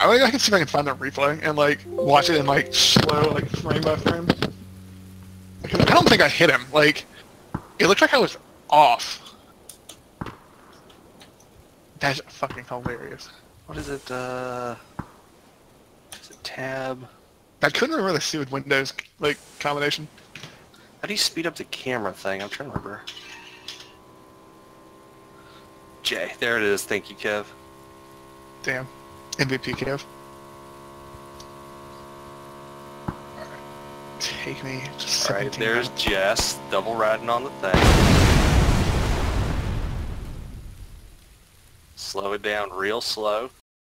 I can see if I can find the replay and like watch it in like slow, like frame by frame. Because I don't think I hit him. Like, it looked like I was off. That's fucking hilarious. What is it? Is it tab? I couldn't remember the C with Windows like combination. How do you speed up the camera thing? I'm trying to remember. J. There it is. Thank you, Kev. Damn. MVP Kev. Alright. Take me to 17 Alright, there's minutes. Jess, double riding on the thing. Slow it down real slow.